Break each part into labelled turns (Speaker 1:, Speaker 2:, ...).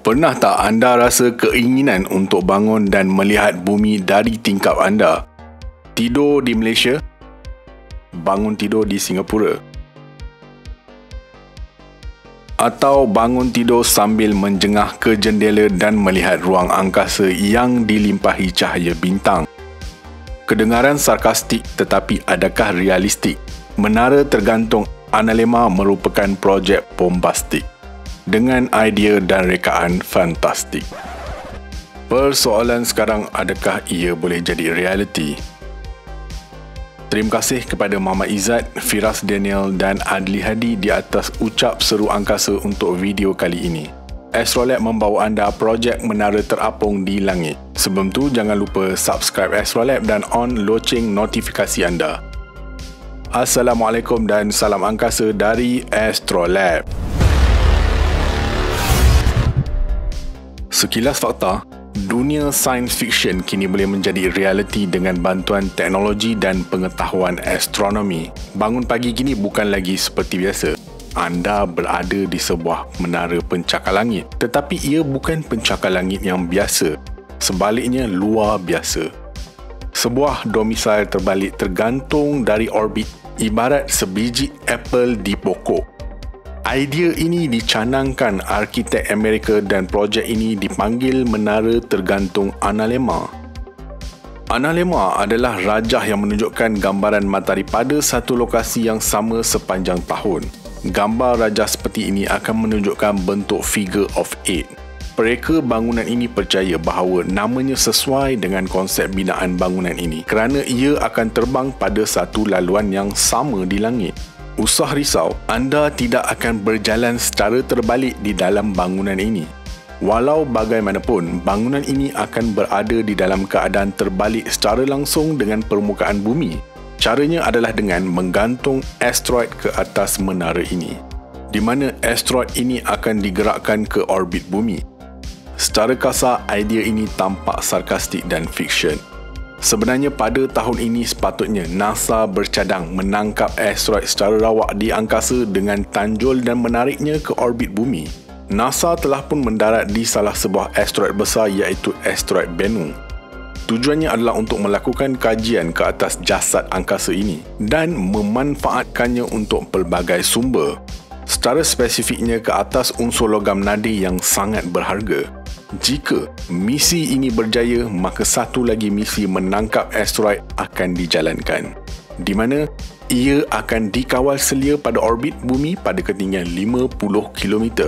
Speaker 1: Pernah tak anda rasa keinginan untuk bangun dan melihat bumi dari tingkap anda? Tidur di Malaysia, bangun tidur di Singapura, atau bangun tidur sambil menjengah ke jendela dan melihat ruang angkasa yang dilimpahi cahaya bintang. Kedengaran sarkastik, tetapi adakah realistik? Menara tergantung Analema merupakan projek bombastik dengan idea dan rekaan fantastik. Persoalan sekarang, adakah ia boleh jadi realiti? Terima kasih kepada Muhammad Izzat, Firas Daniel dan Adli Hadi di atas ucap seru angkasa untuk video kali ini. Astrolab membawa anda projek menara terapung di langit. Sebelum tu, jangan lupa subscribe Astrolab dan on loceng notifikasi anda. Assalamualaikum dan salam angkasa dari Astrolab. Sekilas fakta, dunia sains fiksyen kini boleh menjadi realiti dengan bantuan teknologi dan pengetahuan astronomi. Bangun pagi kini bukan lagi seperti biasa. Anda berada di sebuah menara pencakar langit, tetapi ia bukan pencakar langit yang biasa. Sebaliknya, luar biasa. Sebuah domisili terbalik tergantung dari orbit, ibarat sebiji apple di pokok. Idea ini dicanangkan arkitek Amerika dan projek ini dipanggil Menara Tergantung Analema. Analema adalah rajah yang menunjukkan gambaran matahari pada satu lokasi yang sama sepanjang tahun. Gambar rajah seperti ini akan menunjukkan bentuk figure of 8. Pereka bangunan ini percaya bahawa namanya sesuai dengan konsep binaan bangunan ini kerana ia akan terbang pada satu laluan yang sama di langit. Usah risau, anda tidak akan berjalan secara terbalik di dalam bangunan ini. Walau bagaimanapun, bangunan ini akan berada di dalam keadaan terbalik secara langsung dengan permukaan bumi. Caranya adalah dengan menggantung asteroid ke atas menara ini, di mana asteroid ini akan digerakkan ke orbit bumi. Secara kasar, idea ini tampak sarkastik dan fiksyen. Sebenarnya pada tahun ini sepatutnya NASA bercadang menangkap asteroid secara rawak di angkasa dengan tanjul dan menariknya ke orbit bumi. NASA telah pun mendarat di salah sebuah asteroid besar iaitu asteroid Bennu. Tujuannya adalah untuk melakukan kajian ke atas jasad angkasa ini dan memanfaatkannya untuk pelbagai sumber. Secara spesifiknya ke atas unsur logam nadir yang sangat berharga. Jika misi ini berjaya, maka satu lagi misi menangkap asteroid akan dijalankan, di mana ia akan dikawal selia pada orbit bumi pada ketinggian 50 km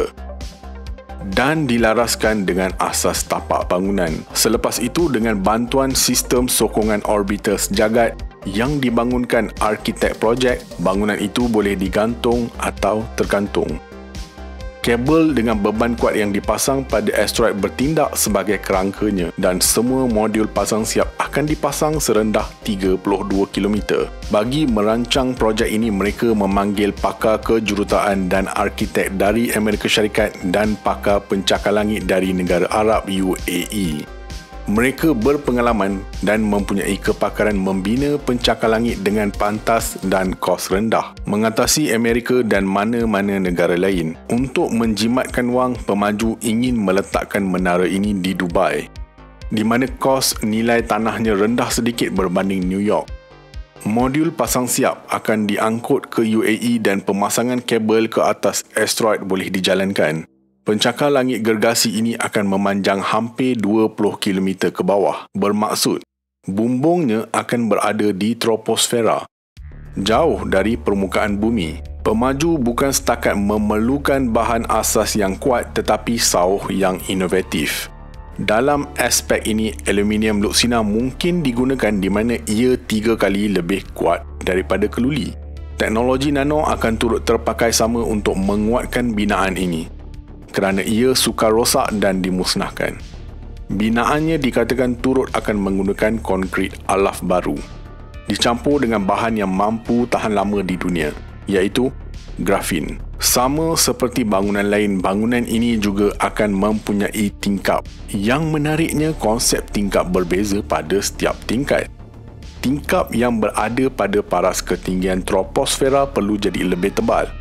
Speaker 1: dan dilaraskan dengan asas tapak bangunan. Selepas itu, dengan bantuan sistem sokongan orbiter sejagat yang dibangunkan arkitek projek, bangunan itu boleh digantung atau tergantung. Kabel dengan beban kuat yang dipasang pada asteroid bertindak sebagai kerangkanya dan semua modul pasang siap akan dipasang serendah 32 km. Bagi merancang projek ini, mereka memanggil pakar kejuruteraan dan arkitek dari Amerika Syarikat dan pakar pencakar langit dari negara Arab UAE. Mereka berpengalaman dan mempunyai kepakaran membina pencakar langit dengan pantas dan kos rendah, mengatasi Amerika dan mana-mana negara lain. Untuk menjimatkan wang, pemaju ingin meletakkan menara ini di Dubai, di mana kos nilai tanahnya rendah sedikit berbanding New York. Modul pasang siap akan diangkut ke UAE dan pemasangan kabel ke atas asteroid boleh dijalankan. Pencakar langit gergasi ini akan memanjang hampir 20 km ke bawah. Bermaksud, bumbungnya akan berada di troposfera, jauh dari permukaan bumi. Pemaju bukan setakat memerlukan bahan asas yang kuat tetapi sauh yang inovatif. Dalam aspek ini, aluminium luksina mungkin digunakan di mana ia 3 kali lebih kuat daripada keluli. Teknologi nano akan turut terpakai sama untuk menguatkan binaan ini, kerana ia sukar rosak dan dimusnahkan. Binaannya dikatakan turut akan menggunakan konkrit alaf baru, dicampur dengan bahan yang mampu tahan lama di dunia, iaitu grafin. Sama seperti bangunan lain, bangunan ini juga akan mempunyai tingkap. Yang menariknya, konsep tingkap berbeza pada setiap tingkat. Tingkap yang berada pada paras ketinggian troposfera perlu jadi lebih tebal.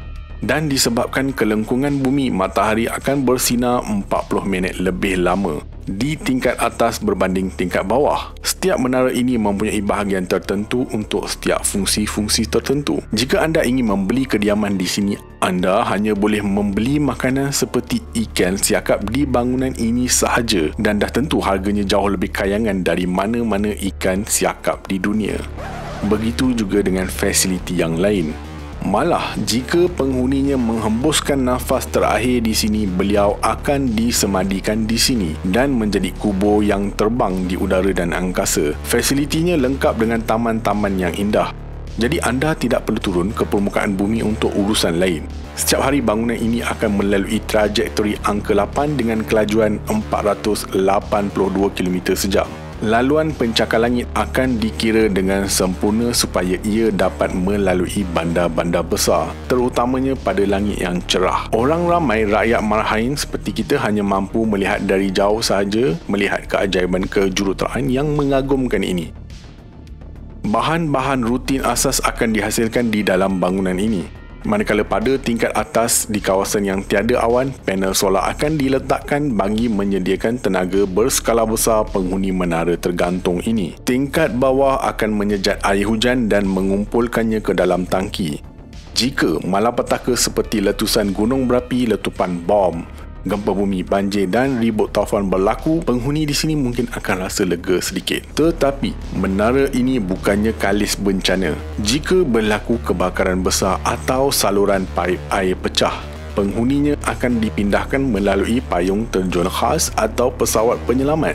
Speaker 1: Dan disebabkan kelengkungan bumi, matahari akan bersinar 40 minit lebih lama di tingkat atas berbanding tingkat bawah. Setiap menara ini mempunyai bahagian tertentu untuk setiap fungsi-fungsi tertentu. Jika anda ingin membeli kediaman di sini, anda hanya boleh membeli makanan seperti ikan siakap di bangunan ini sahaja, dan dah tentu harganya jauh lebih kayangan dari mana-mana ikan siakap di dunia. Begitu juga dengan fasiliti yang lain. Malah, jika penghuninya menghembuskan nafas terakhir di sini, beliau akan disemadikan di sini dan menjadi kubur yang terbang di udara dan angkasa. Fasilitinya lengkap dengan taman-taman yang indah. Jadi anda tidak perlu turun ke permukaan bumi untuk urusan lain. Setiap hari bangunan ini akan melalui trajektori angka 8 dengan kelajuan 482 km sejam. Laluan pencakar langit akan dikira dengan sempurna supaya ia dapat melalui bandar-bandar besar, terutamanya pada langit yang cerah. Orang ramai rakyat Marhain seperti kita hanya mampu melihat dari jauh sahaja, melihat keajaiban kejuruteraan yang mengagumkan ini. Bahan-bahan rutin asas akan dihasilkan di dalam bangunan ini. Manakala pada tingkat atas di kawasan yang tiada awan, panel solar akan diletakkan bagi menyediakan tenaga berskala besar penghuni menara tergantung ini. Tingkat bawah akan menyejat air hujan dan mengumpulkannya ke dalam tangki. Jika malapetaka seperti letusan gunung berapi, letupan bom, gempa bumi, banjir dan ribut taufan berlaku, penghuni di sini mungkin akan rasa lega sedikit. Tetapi, menara ini bukannya kalis bencana. Jika berlaku kebakaran besar atau saluran paip air pecah, penghuninya akan dipindahkan melalui payung terjun khas atau pesawat penyelamat.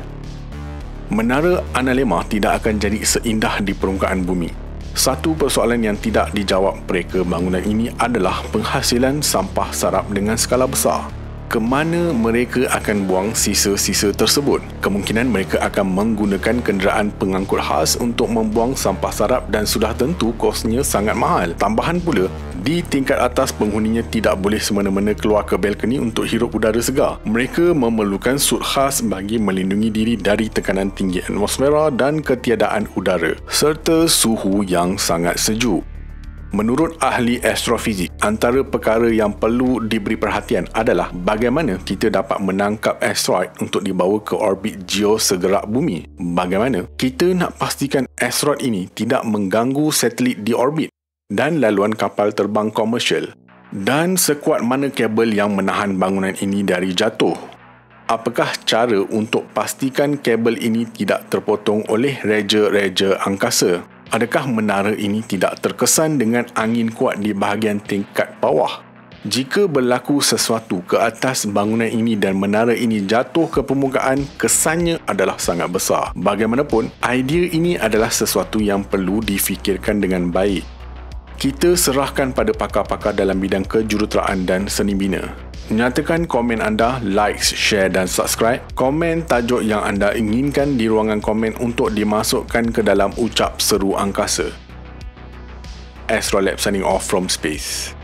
Speaker 1: Menara Analemah tidak akan jadi seindah di permukaan bumi. Satu persoalan yang tidak dijawab mereka bangunan ini adalah penghasilan sampah sarap dengan skala besar. Ke mana mereka akan buang sisa-sisa tersebut? Kemungkinan mereka akan menggunakan kenderaan pengangkut khas untuk membuang sampah sarap dan sudah tentu kosnya sangat mahal. Tambahan pula, di tingkat atas penghuninya tidak boleh semena-mena keluar ke balkoni untuk hirup udara segar. Mereka memerlukan sut khas bagi melindungi diri dari tekanan tinggi atmosfera dan ketiadaan udara, serta suhu yang sangat sejuk. Menurut ahli astrofizik, antara perkara yang perlu diberi perhatian adalah bagaimana kita dapat menangkap asteroid untuk dibawa ke orbit geosegerak bumi. Bagaimana kita nak pastikan asteroid ini tidak mengganggu satelit di orbit dan laluan kapal terbang komersial. Dan sekuat mana kabel yang menahan bangunan ini dari jatuh? Apakah cara untuk pastikan kabel ini tidak terpotong oleh reja-reja angkasa? Adakah menara ini tidak terkesan dengan angin kuat di bahagian tingkat bawah? Jika berlaku sesuatu ke atas bangunan ini dan menara ini jatuh ke permukaan, kesannya adalah sangat besar. Bagaimanapun, idea ini adalah sesuatu yang perlu difikirkan dengan baik. Kita serahkan pada pakar-pakar dalam bidang kejuruteraan dan seni bina. Nyatakan komen anda, like, share dan subscribe. Komen tajuk yang anda inginkan di ruangan komen untuk dimasukkan ke dalam ucap seru angkasa. Astrolab signing off from space.